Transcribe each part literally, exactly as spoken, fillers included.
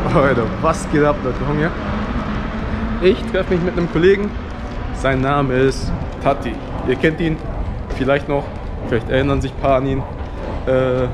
Leute, was geht ab, Leute? Komm hier. Ich treffe mich mit einem Kollegen. Sein Name ist Tati. Ihr kennt ihn vielleicht noch. Vielleicht erinnern sich ein paar an ihn. Äh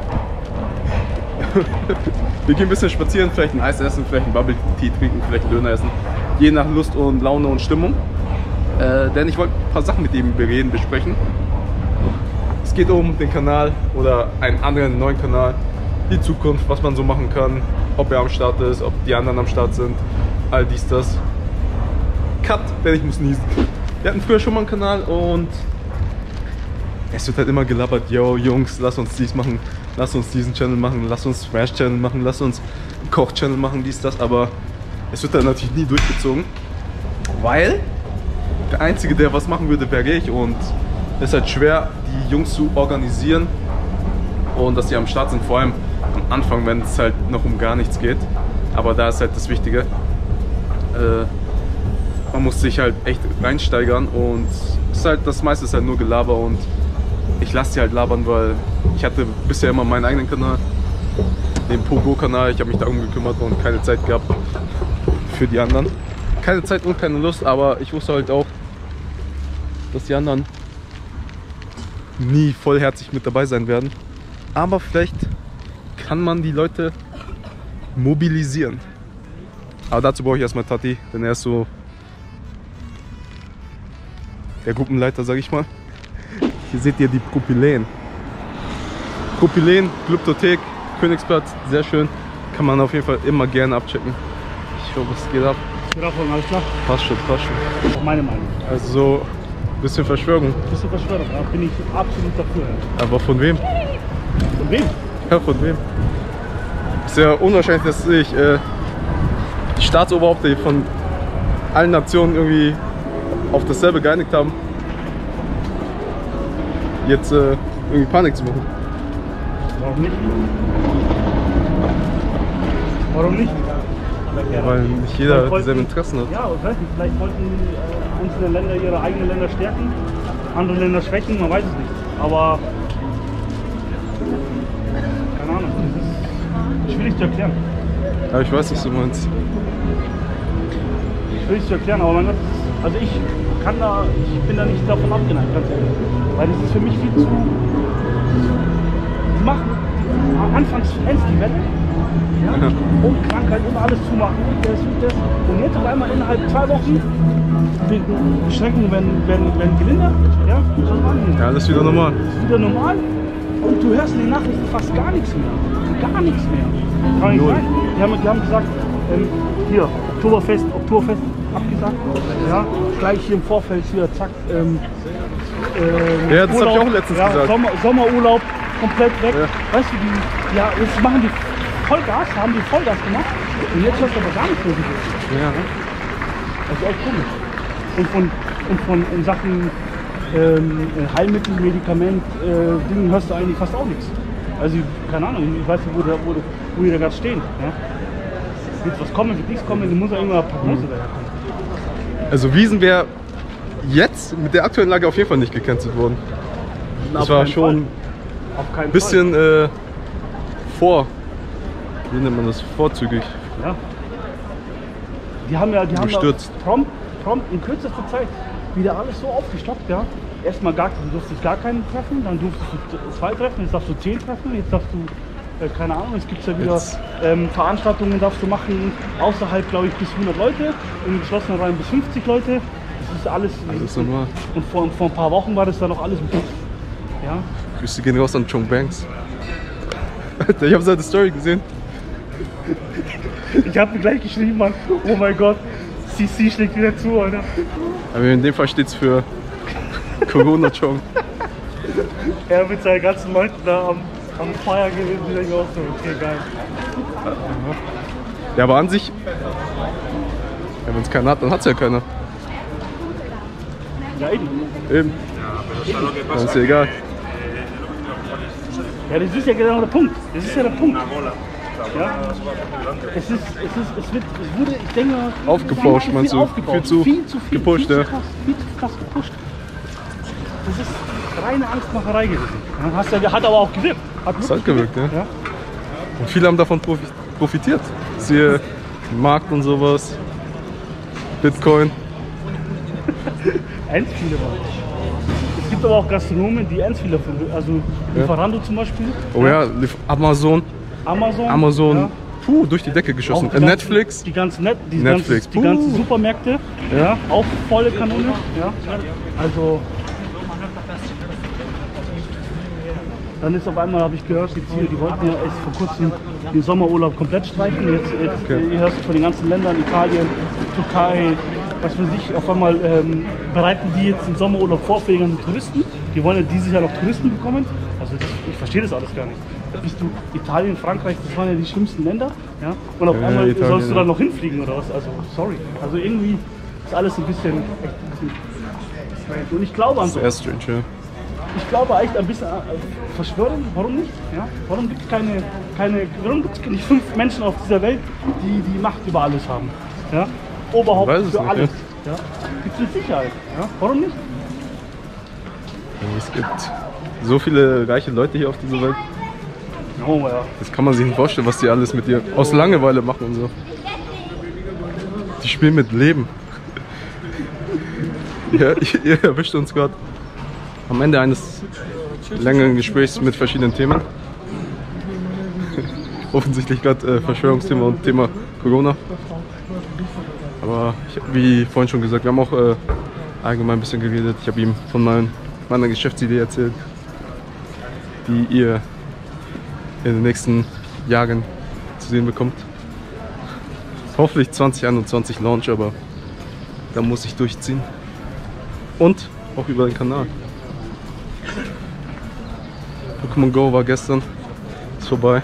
Wir gehen ein bisschen spazieren, vielleicht ein Eis essen, vielleicht ein Bubble Tea trinken, vielleicht ein Döner essen. Je nach Lust und Laune und Stimmung. Äh, denn ich wollte ein paar Sachen mit ihm bereden, besprechen. Es geht um den Kanal oder einen anderen neuen Kanal. Die Zukunft, was man so machen kann, ob er am Start ist, ob die anderen am Start sind, all dies, das. Cut, denn ich muss niesen. Wir hatten früher schon mal einen Kanal und es wird halt immer gelabert, yo Jungs, lass uns dies machen, lass uns diesen Channel machen, lass uns Thrash Channel machen, lass uns Koch Channel machen, dies, das, aber es wird dann natürlich nie durchgezogen, weil der Einzige, der was machen würde, wäre ich und es ist halt schwer, die Jungs zu organisieren und dass die am Start sind, vor allem am Anfang, wenn es halt noch um gar nichts geht, aber da ist halt das Wichtige, äh, man muss sich halt echt reinsteigern und es ist halt, das meiste ist halt nur Gelaber und ich lasse die halt labern, weil ich hatte bisher immer meinen eigenen Kanal, den Pogo-Kanal, ich habe mich darum gekümmert und keine Zeit gehabt für die anderen. Keine Zeit und keine Lust, aber ich wusste halt auch, dass die anderen nie vollherzig mit dabei sein werden. Aber vielleicht kann man die Leute mobilisieren. Aber dazu brauche ich erstmal Tati, denn er ist so der Gruppenleiter, sage ich mal. Hier seht ihr die Propylen. Propylen, Glyptothek, Königsplatz, sehr schön. Kann man auf jeden Fall immer gerne abchecken. Ich hoffe, es geht ab. Geht ab, alles klar? Passt schon, passt schon. Auch meine Meinung. Also so ein bisschen Verschwörung. Ein bisschen Verschwörung, da bin ich absolut dafür. Aber von wem? Von wem? Ja, von wem? Ist ja unwahrscheinlich, dass sich äh, die Staatsoberhaupte von allen Nationen irgendwie auf dasselbe geeinigt haben. Jetzt äh, irgendwie Panik zu machen. Warum nicht? Warum nicht? Ja, weil nicht jeder dieselben Interessen hat. Ja, ich weiß nicht, vielleicht wollten äh, einzelne Länder ihre eigenen Länder stärken, andere Länder schwächen, man weiß es nicht. Aber keine Ahnung, das ist schwierig zu erklären. Ja, ich weiß, was du meinst. Schwierig zu erklären, aber mein Gott, also ich kann da, ich bin da nicht davon abgeneigt, ganz ehrlich. Weil das ist für mich viel zu. Die machen anfangs Fans die Welle. Ja? Und Krankheit und alles zumachen und das und das. Und jetzt auf einmal innerhalb zwei Wochen Beschränkungen werden, werden, werden gelindert. Ja? Ja, das ist wieder normal. Das ist wieder normal. Und du hörst in den Nachrichten fast gar nichts mehr. Gar nichts mehr. Kann nicht sein. Die haben, die haben gesagt, ähm, hier, Oktoberfest, Oktoberfest abgesagt. Ja? Gleich hier im Vorfeld hier, zack. Ähm, ähm, ja, das habe ich auch letztens ja, gesagt. Sommer, Sommerurlaub komplett weg. Ja. Weißt du, die, ja, jetzt machen die Vollgas, haben die Vollgas gemacht und jetzt hört aber gar nicht mehr so. Ja. Das ist echt komisch. Und von, und von in Sachen ähm, Heilmittel, Medikament, äh, Dingen hörst du eigentlich fast auch nichts. Also, keine Ahnung, ich weiß nicht, wo, der, wo, wo die da gerade stehen. Ja? Wird was kommen, wird nichts kommen, du musst ja irgendwann eine Prognose mhm. daherkommen. Also Wiesn wäre jetzt mit der aktuellen Lage auf jeden Fall nicht gecancelt worden. Na, das war schon ein bisschen äh, vor, wie nennt man das, vorzügig. Ja. Die haben ja, die haben ja prompt, prompt in kürzester Zeit wieder alles so aufgestockt, ja. Erstmal gar, du durftest gar keinen treffen, dann durftest du zwei treffen, jetzt darfst du zehn treffen, jetzt darfst du, äh, keine Ahnung, es gibt ja wieder ähm, Veranstaltungen, darfst du machen, außerhalb, glaube ich, bis hundert Leute, in geschlossenen Reihen bis fünfzig Leute. Das ist alles, alles normal. Und vor, vor ein paar Wochen war das dann noch alles mit. Ja. Grüße gehen raus an Chong Banks. Alter, ich habe seine Story gesehen. Ich habe mir gleich geschrieben, Mann, oh mein Gott, C C schlägt wieder zu, Alter. Aber in dem Fall steht es für Corona Chong. Er mit seinen ganzen Leuten da am, am Feier gewesen, die denken auch so, okay, geil. Ja, aber an sich, ja, wenn es keiner hat, dann hat es ja keiner. Ja, eben. Eben. Dann ist ja egal. Ja, das ist ja genau der Punkt. Das ist ja der Punkt. Ja? Es ist, es ist, es wird, es wurde, ich denke, aufgebauscht, meinst du? Viel zu, viel zu viel gepusht, viel ja. Zu krass, viel zu krass gepusht. Das ist reine Angstmacherei gewesen. Ja, hast ja, hat aber auch gewirkt. Hat das hat gewirkt, ja. ja. Und viele haben davon profitiert. Siehe Markt und sowas, Bitcoin. Endspieler war. Es gibt aber auch Gastronomen, die Endspieler, also Lieferando ja. zum Beispiel. Oh ja, Amazon. Amazon. Amazon. Ja. Puh, durch die Decke geschossen. Die äh, ganzen, Netflix. Die ganzen, Net, die Netflix. ganzen, die ganzen Supermärkte. Ja. ja. Auch volle Kanone. Ja. Also. Dann ist auf einmal, habe ich gehört, die, Ziele, die wollten ja erst vor kurzem den Sommerurlaub komplett streichen. Jetzt, jetzt okay. Ihr hört von den ganzen Ländern, Italien, Türkei, was für sich, auf einmal ähm, bereiten die jetzt den Sommerurlaub vor für die ganzen Touristen. Die wollen ja dieses Jahr noch Touristen bekommen. Also das, ich verstehe das alles gar nicht. Da bist du Italien, Frankreich, das waren ja die schlimmsten Länder. Ja? Und auf ja, einmal Italien, sollst du dann noch hinfliegen oder was? Also sorry. Also irgendwie ist alles ein bisschen, echt ein bisschen strange. Und ich glaube an so. Das ist sehr strange, ja. Ich glaube echt ein bisschen äh, Verschwörung, warum nicht? Ja? Warum gibt es keine, keine, warum gibt es nicht fünf Menschen auf dieser Welt, die die Macht über alles haben? Ja? Oberhaupt für nicht, alles. Ja? Ja? Gibt es mit Sicherheit. Ja? Warum nicht? Es gibt so viele reiche Leute hier auf dieser Welt. Oh, ja. Das kann man sich nicht vorstellen, was die alles mit dir aus Langeweile machen und so. Die spielen mit Leben. Ja, ihr erwischt uns gerade am Ende eines längeren Gesprächs mit verschiedenen Themen. Offensichtlich gerade äh, Verschwörungsthema und Thema Corona. Aber ich, wie vorhin schon gesagt, wir haben auch äh, allgemein ein bisschen geredet. Ich habe ihm von meinen, meiner Geschäftsidee erzählt, die ihr in den nächsten Jahren zu sehen bekommt. Hoffentlich zwanzig einundzwanzig Launch, aber da muss ich durchziehen. Und auch über den Kanal. Pokémon Go war gestern, ist vorbei.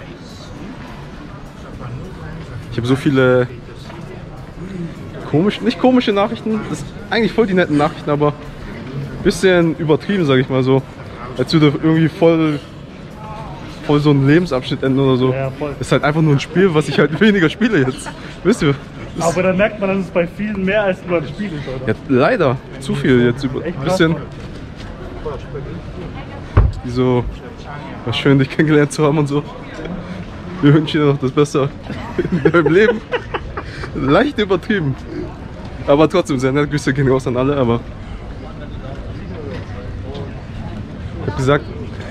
Ich habe so viele komische, nicht komische Nachrichten, das sind eigentlich voll die netten Nachrichten, aber ein bisschen übertrieben, sage ich mal so. Als würde irgendwie voll, voll so ein Lebensabschnitt enden oder so. Ja, voll. Das ist halt einfach nur ein Spiel, was ich halt weniger spiele jetzt. Wisst ihr? Aber dann merkt man, dass es bei vielen mehr als nur ein Spiel ist, oder? Ja, leider. Zu viel jetzt. Über, ein bisschen. Wie so, was schön, dich kennengelernt zu haben und so. Wir wünschen dir noch das Beste in deinem Leben. Leicht übertrieben. Aber trotzdem sehr nett. Grüße gehen raus an alle, aber ich hab gesagt,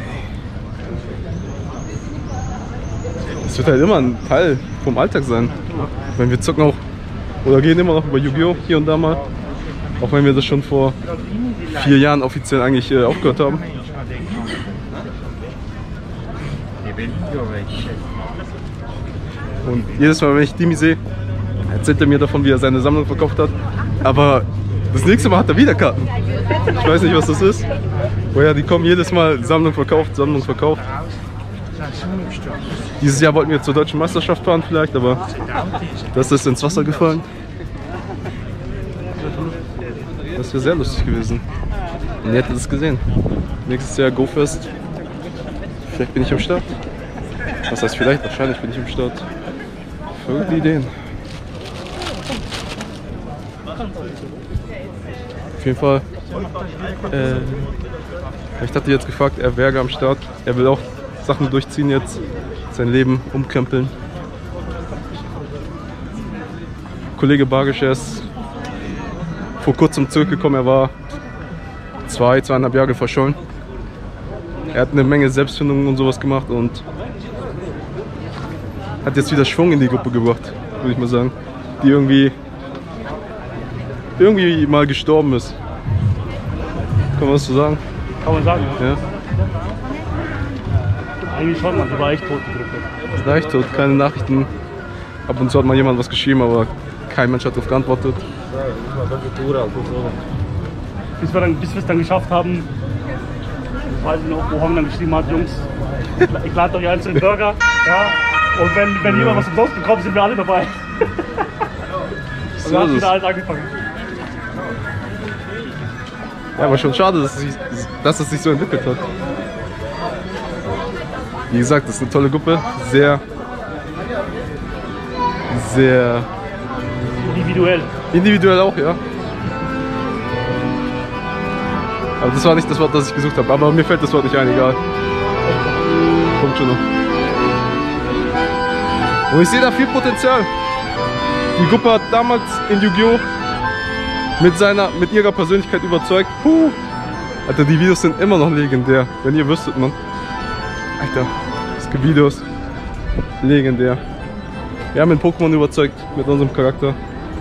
es wird halt immer ein Teil vom Alltag sein. Wenn wir zocken auch oder gehen immer noch über Yu-Gi-Oh! Hier und da mal. Auch wenn wir das schon vor vier Jahren offiziell eigentlich äh, aufgehört haben. Und jedes Mal, wenn ich Dimi sehe, erzählt er mir davon, wie er seine Sammlung verkauft hat. Aber das nächste Mal hat er wieder Karten. Ich weiß nicht, was das ist. Woher die kommen, jedes Mal Sammlung verkauft, Sammlung verkauft. Dieses Jahr wollten wir zur deutschen Meisterschaft fahren vielleicht, aber das ist ins Wasser gefallen. Das wäre sehr lustig gewesen. Und ihr hättet es gesehen. Nächstes Jahr GoFest. Vielleicht bin ich am Start. Was heißt vielleicht? Wahrscheinlich bin ich am Start. Verrückte Ideen. Auf jeden Fall. Äh, ich hatte jetzt gefragt, er wäre am Start. Er will auch Sachen durchziehen jetzt. Sein Leben umkrempeln. Kollege Bargisch, er ist vor kurzem zurückgekommen. Er war zwei, zweieinhalb Jahre verschollen. Er hat eine Menge Selbstfindung und sowas gemacht und hat jetzt wieder Schwung in die Gruppe gebracht, würde ich mal sagen. Die irgendwie, irgendwie mal gestorben ist. Kann man das so sagen? Kann man sagen, ja. Eigentlich schon, man, die war echt tot, die Gruppe. Die war echt tot, keine Nachrichten. Ab und zu hat mal jemand was geschrieben, aber kein Mensch hat darauf geantwortet. Bis wir, dann, bis wir es dann geschafft haben, weiß ich noch, wo Hong dann geschrieben hat, Jungs, ich lade euch ein zu den Burger. Ja, und wenn, wenn jemand was umsonst bekommt, sind wir alle dabei. Und dann hat wieder alles angefangen. Ja, aber schon schade, dass es, sich, dass es sich so entwickelt hat. Wie gesagt, das ist eine tolle Gruppe, sehr, sehr individuell. Individuell auch, ja. Aber das war nicht das Wort, das ich gesucht habe. Aber mir fällt das Wort nicht ein, egal. Kommt schon noch. Und ich sehe da viel Potenzial. Die Gruppe hat damals in Yu-Gi-Oh! mit seiner, mit ihrer Persönlichkeit überzeugt. Puh. Alter, die Videos sind immer noch legendär. Wenn ihr wüsstet, man. Alter, es gibt Videos. Legendär. Wir haben in Pokémon überzeugt mit unserem Charakter.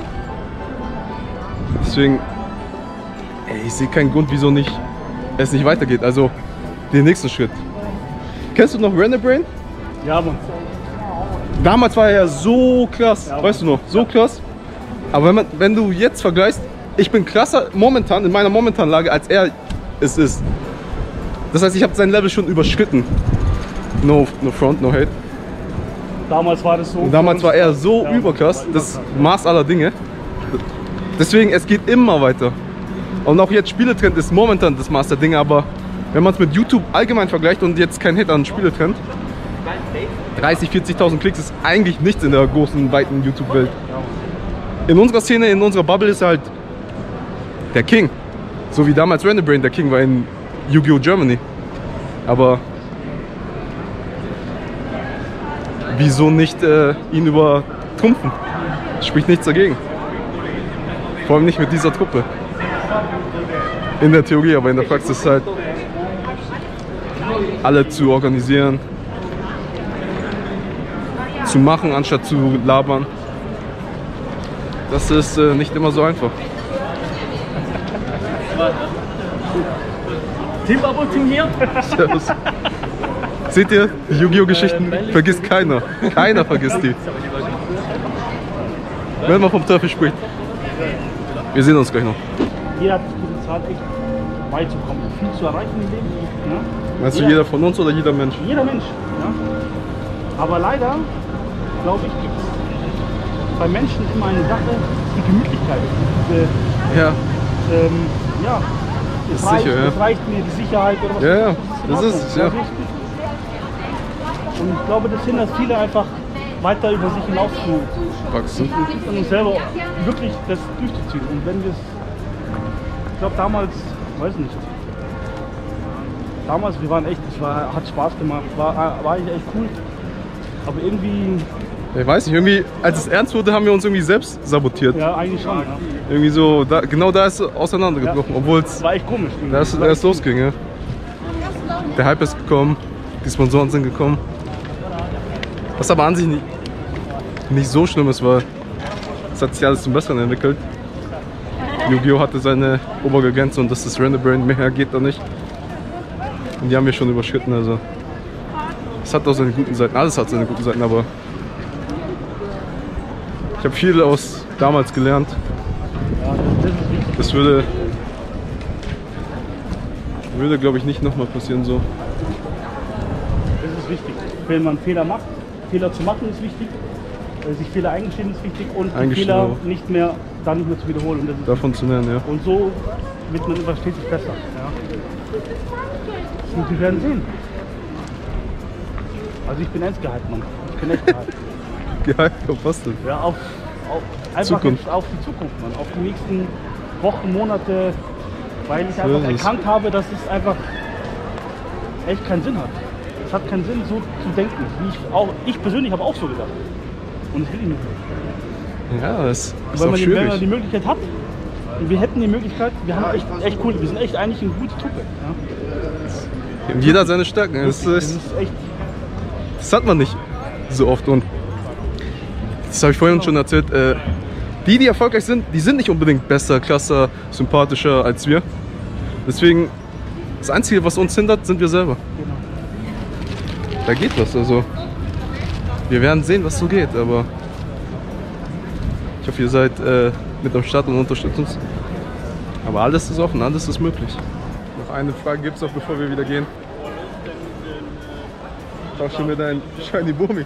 Deswegen, ey, ich sehe keinen Grund, wieso nicht es nicht weitergeht. Also den nächsten Schritt. Kennst du noch Renebrain? Ja, Mann. Damals war er ja so krass, ja, weißt du noch, so krass. Aber wenn, man, wenn du jetzt vergleichst, ich bin krasser momentan, in meiner momentanen Lage, als er es ist. Das heißt, ich habe sein Level schon überschritten. No, no front, no hate. Damals war das so. Und damals war er so ja, überkrass, das Maß aller Dinge. Deswegen, es geht immer weiter. Und auch jetzt Spieletrend ist momentan das Maß der Dinge, aber wenn man es mit YouTube allgemein vergleicht und jetzt kein Hit an Spieletrend, dreißig, vierzigtausend Klicks ist eigentlich nichts in der großen, weiten YouTube-Welt. In unserer Szene, in unserer Bubble ist er halt der King. So wie damals Renebrain der King war in Yu-Gi-Oh! Germany. Aber wieso nicht äh, ihn übertrumpfen? Spricht nichts dagegen. Vor allem nicht mit dieser Truppe. In der Theorie, aber in der Praxis halt alle zu organisieren, zu machen, anstatt zu labern. Das ist äh, nicht immer so einfach. Team Abo, Team hier. Servus. Seht ihr, die Yu-Gi-Oh! Geschichten vergisst keiner. Keiner vergisst die. Wenn man vom Teufel spricht. Wir sehen uns gleich noch. Jeder hat das Potenzial, echt weit zu kommen, viel zu erreichen im Leben. Ja? Meinst du jeder von uns oder jeder Mensch? Jeder Mensch. Ja? Aber leider, glaube ich, gibt es bei Menschen immer eine Sache, die Gemütlichkeit. Diese, ja. Ähm, ja. Es reicht, sicher, ja. es reicht mir die Sicherheit oder was. Ja, ja. Das ist, das ist ja. Und ich glaube, das hindert viele einfach weiter über sich hinaus zu wachsen und uns selber wirklich das durchzuziehen. Und wenn wir es, ich glaube damals, weiß nicht, damals, wir waren echt, es war, hat Spaß gemacht, war, war eigentlich echt cool, aber irgendwie... Ich weiß nicht, irgendwie, als es ernst wurde, haben wir uns irgendwie selbst sabotiert. Ja, eigentlich schon. Ja. Irgendwie so, da, genau da ist es auseinandergebrochen, ja. Obwohl es... War echt komisch. Da ist es losging, ja. Der Hype ist gekommen, die Sponsoren sind gekommen. Was aber an sich nicht, nicht so schlimm ist, weil es hat sich alles zum Besseren entwickelt. Yu-Gi-Oh! Hatte seine obere Grenze und das ist Renebrain, mehr geht da nicht. Und die haben wir schon überschritten, also es hat auch seine guten Seiten, alles hat seine guten Seiten, aber ich habe viel aus damals gelernt. Das würde, würde glaube ich nicht nochmal passieren so. Das ist wichtig, wenn man Fehler macht. Fehler zu machen ist wichtig, sich Fehler eingestehen ist wichtig und die Fehler auch. nicht mehr, dann nicht mehr zu wiederholen. Und das ist davon wichtig. zu lernen, ja. Und so wird man immer stetig besser. Ja. Und wir werden sehen. Also ich bin ernst gehalten, Mann. Ich bin echt gehalten. Gehalten, auf was denn? Ja, auf, auf, einfach jetzt auf die Zukunft, Mann. Auf die nächsten Wochen, Monate, weil ich einfach ja, erkannt habe, dass es einfach echt keinen Sinn hat. Es hat keinen Sinn, so zu denken. Wie ich, auch, ich persönlich habe auch so gedacht. Und das will ich nicht. Ja, das ist Weil auch man, schwierig. Wenn man die Möglichkeit hat, wir hätten die Möglichkeit, wir haben echt, echt cool, wir sind echt eigentlich eine gute Truppe. Ja? Jeder hat seine Stärken. Das, ist, das, ist echt das hat man nicht so oft. Und das habe ich vorhin schon erzählt. Äh, die, die erfolgreich sind, die sind nicht unbedingt besser, krasser, sympathischer als wir. Deswegen, das Einzige, was uns hindert, sind wir selber. Genau. Da geht was, also wir werden sehen, was so geht, aber ich hoffe, ihr seid äh, mit am Start und unterstützt uns. Aber alles ist offen, alles ist möglich. Noch eine Frage gibt es noch, bevor wir wieder gehen. Tausch schon mit deinem Shiny Burmi.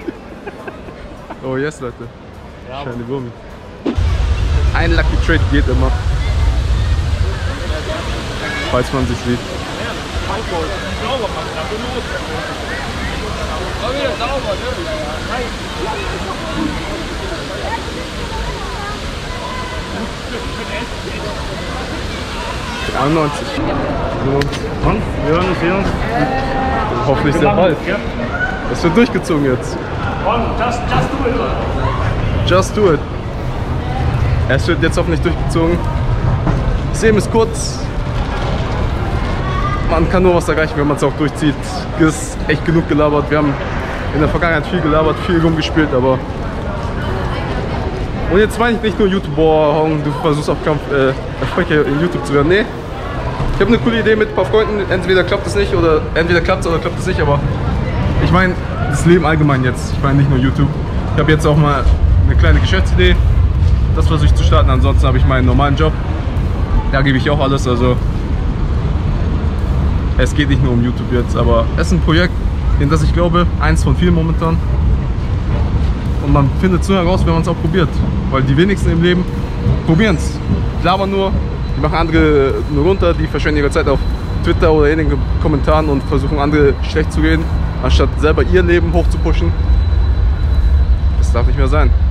Oh yes, Leute. Ja, Shiny Burmi. Ein Lucky Trade geht immer. Falls man sich sieht. dreiundneunzig. Und wir hören uns, sehen uns. Hoffentlich sehr bald. Das wird durchgezogen jetzt. Komm, just, just do it. Just do it. Es wird jetzt hoffentlich durchgezogen. Das Leben ist kurz. Man kann nur was erreichen, wenn man es auch durchzieht. Es ist echt genug gelabert. Wir haben in der Vergangenheit viel gelabert, viel rumgespielt, aber... Und jetzt meine ich nicht nur YouTube, boah, du versuchst auf Kampf äh, erfolgreich in YouTube zu werden. Nee. Ich habe eine coole Idee mit ein paar Freunden. Entweder klappt es nicht oder entweder klappt es oder klappt es nicht, aber ich meine das Leben allgemein jetzt. Ich meine nicht nur YouTube. Ich habe jetzt auch mal eine kleine Geschäftsidee. Das versuche ich zu starten. Ansonsten habe ich meinen normalen Job. Da gebe ich auch alles. Also es geht nicht nur um YouTube jetzt, aber es ist ein Projekt, in das ich glaube, eins von vielen momentan. Und man findet es nur heraus, wenn man es auch probiert. Weil die wenigsten im Leben probieren es. Labern nur, die machen andere nur runter, die verschwenden ihre Zeit auf Twitter oder in den Kommentaren und versuchen andere schlecht zu reden, anstatt selber ihr Leben hoch zu pushen. Das darf nicht mehr sein.